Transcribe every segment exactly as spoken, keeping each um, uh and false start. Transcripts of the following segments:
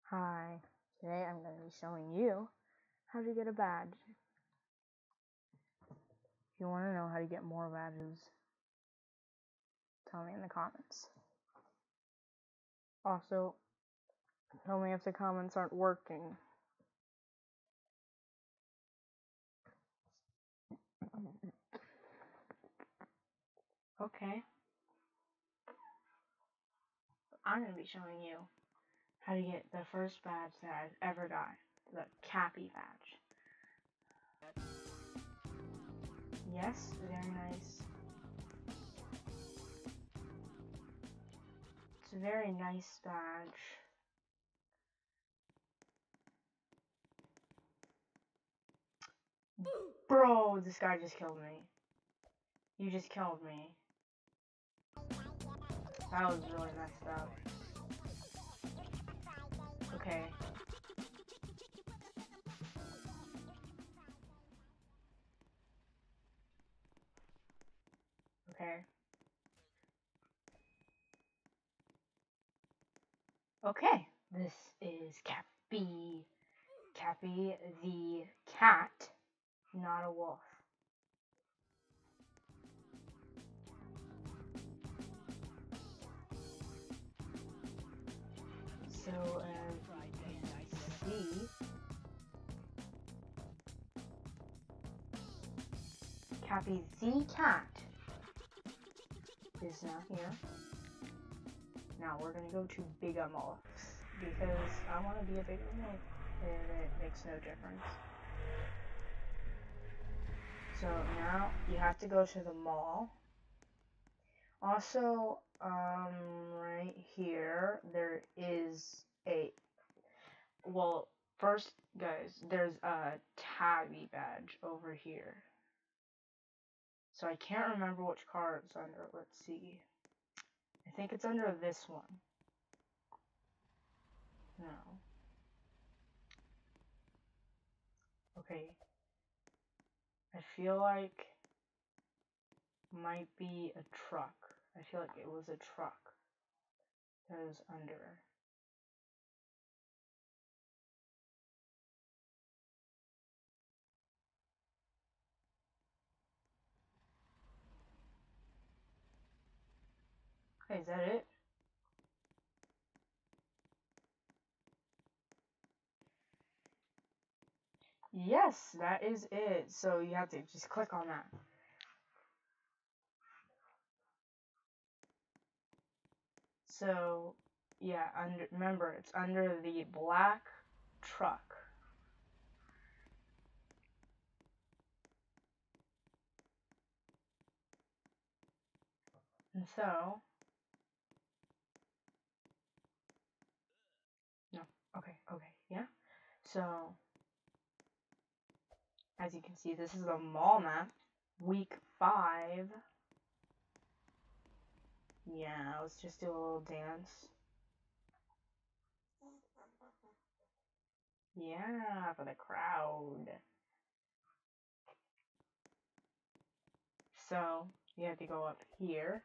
Hi, today I'm going to be showing you how to get a badge. If you want to know how to get more badges, tell me in the comments. Also, tell me if the comments aren't working. Okay. I'm going to be showing you how to get the first badge that I've ever got, the kapi badge. Yes, very nice. It's a very nice badge. Bro, this guy just killed me. You just killed me. That was really messed up. Okay. Okay. Okay. This is Kapi. Kapi the cat, not a wolf. So, as you can see, Kapi the cat is now here. Now we're gonna go to bigger wolves because I want to be a bigger wolf, and it makes no difference. So now you have to go to the mall. Also, um, right here there is a well. First, guys, there's a tabby badge over here. So I can't remember which car it's under. Let's see. I think it's under this one. No. Okay. I feel like might be a truck. I feel like it was a truck that was under. Okay, is that it? Yes, that is it. So you have to just click on that. So, yeah, under remember, it's under the black truck. And so, no, okay, okay, yeah. So, as you can see, this is the mall map, week five. Yeah, let's just do a little dance. Yeah, for the crowd. So, you have to go up here.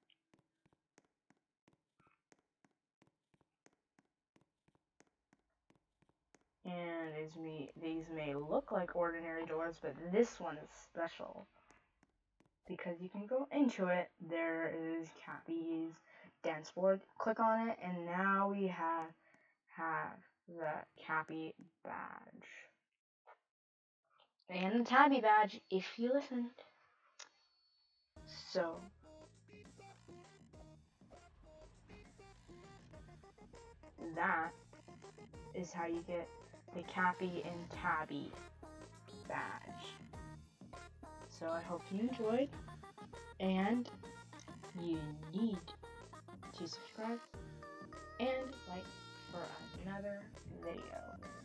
And these may, these may look like ordinary doors, but this one is special. Because you can go into it. There is Kapi's dance board. Click on it, and now we have, have the Kapi badge. And the tabby badge, if you listened. So, that is how you get the Kapi and tabby badge. So I hope you enjoyed, and you need to subscribe and like for another video.